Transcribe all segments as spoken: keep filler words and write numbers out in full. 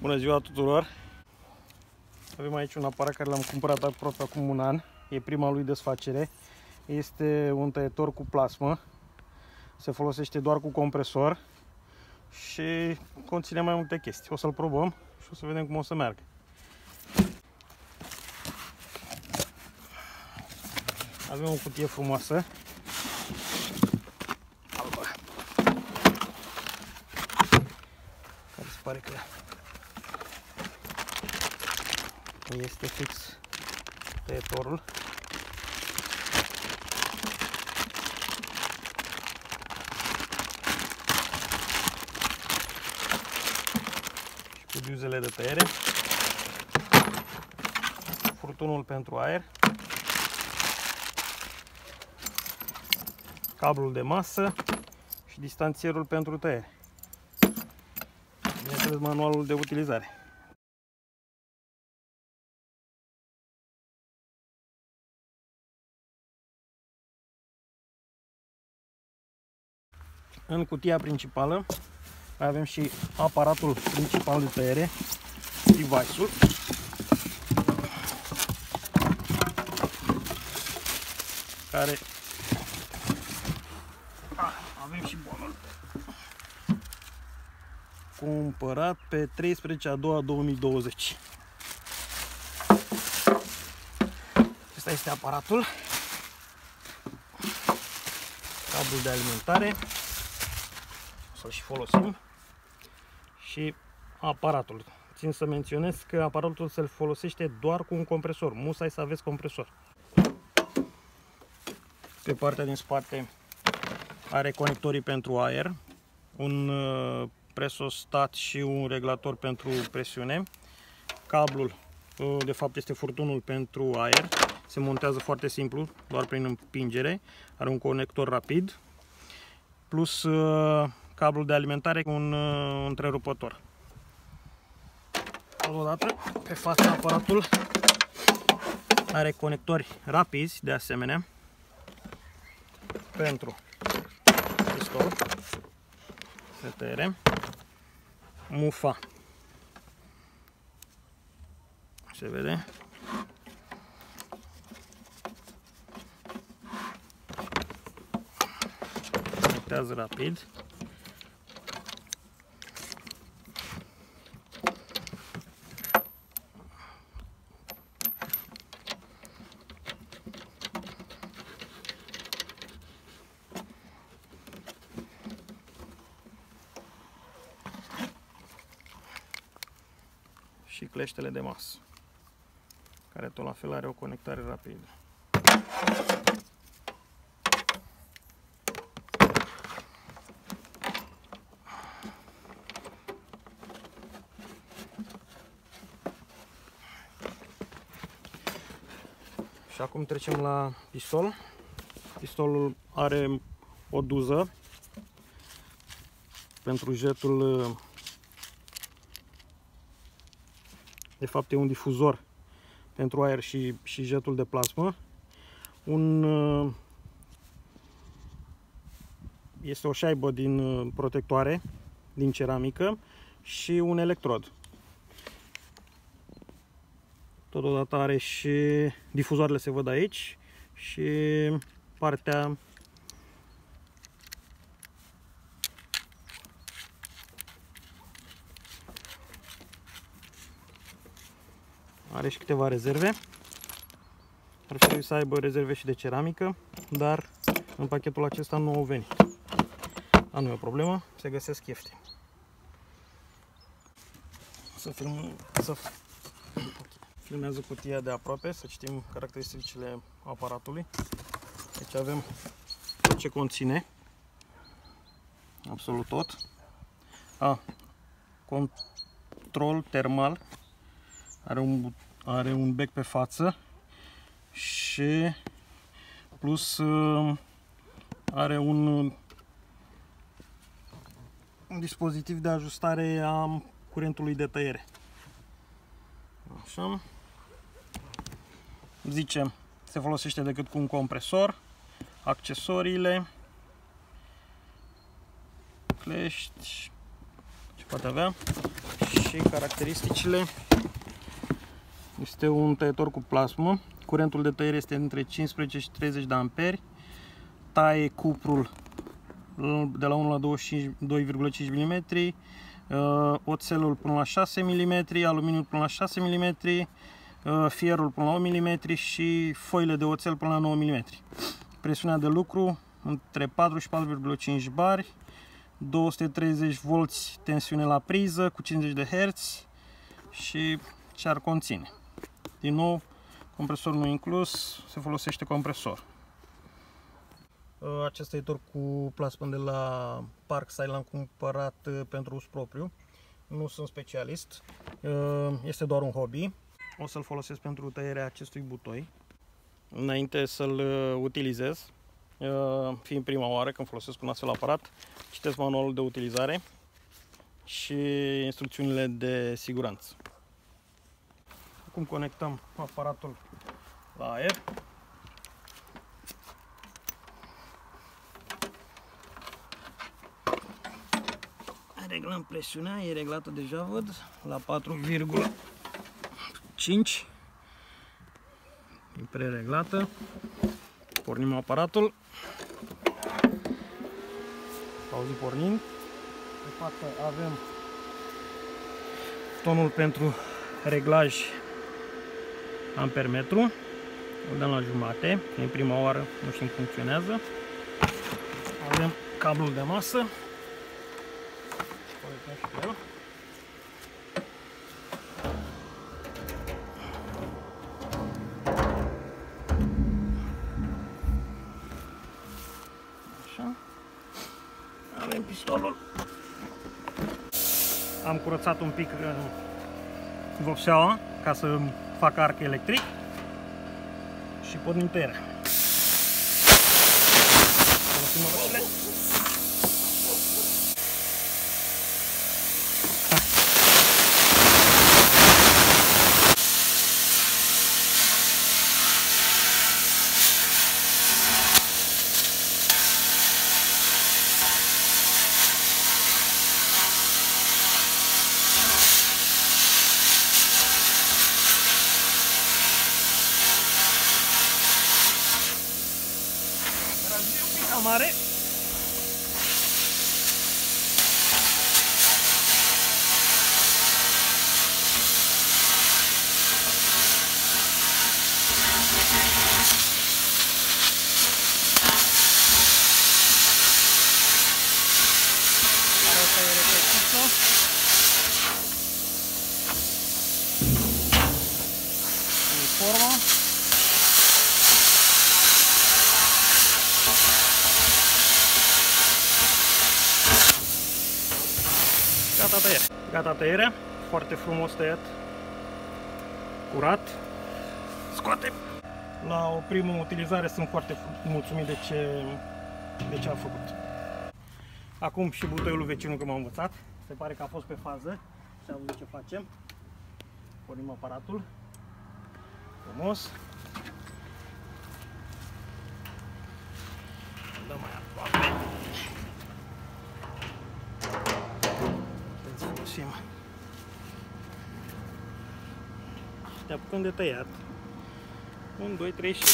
Bună ziua tuturor! Avem aici un aparat care l-am cumpărat aproape acum un an. E prima lui desfacere. Este un tăietor cu plasmă. Se folosește doar cu compresor și conține mai multe chestii. O să-l probăm și o să vedem cum o să meargă. Avem o cutie frumoasă. Care se pare că este fix tăietorul. Și cu diuzele de tăiere. Furtunul pentru aer. Cablul de masă și distanțierul pentru tăiere. Bineînțeles, manualul de utilizare. În cutia principală mai avem și aparatul principal de tăiere, device-ul. Care avem și bonul. Cumpărat pe treisprezece a doua două mii douăzeci. Acesta este aparatul. Cablul de alimentare. O să-l și folosim. Și aparatul. Țin să menționez că aparatul se folosește doar cu un compresor. Musai să aveți compresor. Pe partea din spate are conectorii pentru aer, un presostat și un regulator pentru presiune. Cablul, de fapt, este furtunul pentru aer. Se montează foarte simplu, doar prin împingere. Are un conector rapid, plus cablul de alimentare cu un întrerupător. Totodată, pe fața aparatul are conectori rapizi, de asemenea, pentru pistol de tăiere, mufa, se vede, conectează rapid, și cleștele de masă, care tot la fel are o conectare rapidă. Și acum trecem la pistol. Pistolul are o duză pentru jetul. De fapt e un difuzor pentru aer și, și jetul de plasmă. Un, este o șaibă din protectoare, din ceramică și un electrod. Totodată are și difuzoarele, se văd aici, și partea are și câteva rezerve. Ar trebui să aibă rezerve și de ceramică, dar în pachetul acesta nu au venit. Dar nu e o problemă, se găsesc ieftini. Să film, să filmează cutia de aproape, să citim caracteristicile aparatului. Deci avem tot ce conține, absolut tot. A, control termal. Are un, are un bec pe față și plus are un, un dispozitiv de ajustare a curentului de tăiere. Așa. Zicem, se folosește decât cu un compresor, accesoriile, clești, poate avea. Și caracteristicile: este un tăietor cu plasmă, curentul de tăiere este între cincisprezece și treizeci de amperi, taie cuprul de la unu la doi virgulă cinci milimetri, oțelul până la șase milimetri, aluminiul până la șase milimetri, fierul până la opt milimetri și foile de oțel până la nouă milimetri. Presiunea de lucru între patru și patru virgulă cinci bari, două sute treizeci volți tensiune la priză cu cincizeci de herți și ce ar conține. Din nou, compresor nu inclus, se folosește compresor. Acest tăietor cu plasmă de la Parkside l-am cumpărat pentru uz propriu. Nu sunt specialist, este doar un hobby. O să-l folosesc pentru tăierea acestui butoi. Înainte să-l utilizez, fiind prima oară când folosesc un astfel aparat, citesc manualul de utilizare și instrucțiunile de siguranță. Acum conectăm aparatul la aer. Reglăm presiunea, e reglată deja, văd, la patru virgulă cinci. E prereglată. Pornim aparatul. Auzi pornind. Pe față avem tonul pentru reglaj ampermetru. Îl dăm la jumate. E prima oară, nu știm cum funcționează. Avem cablul de masă. Așa. Avem pistolul. Am curățat un pic vopseaua ca să facă arc electric și pornim tăierea. Folosim mănușile. Mare. Asta e repetiția. Uniforma. Gata tăierea. Gata tăierea. Foarte frumos tăiat. Curat. Scoatem. La o primă utilizare sunt foarte mulțumit de ce, de ce am făcut. Acum și butoiul vecinul, că m-a învățat. Se pare că a fost pe fază și a văzut ce facem. Pornim aparatul. Frumos. Dăm mai aproape. Folosim. Ne apucăm de tăiat. unu, doi, trei și...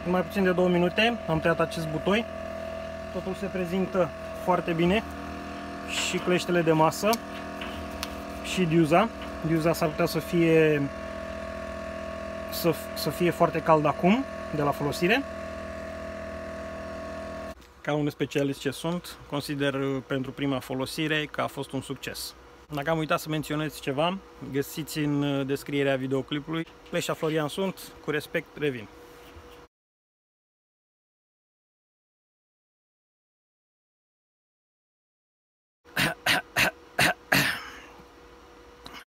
În mai puțin de două minute am tăiat acest butoi. Totul se prezintă foarte bine. Și cleștele de masă și diuza. Diuza s-ar putea să fie să, să fie foarte cald acum de la folosire. Ca un specialist ce sunt, consider pentru prima folosire că a fost un succes. Dacă am uitat să menționez ceva, găsiți în descrierea videoclipului. Cleșa Florian sunt, cu respect, revin.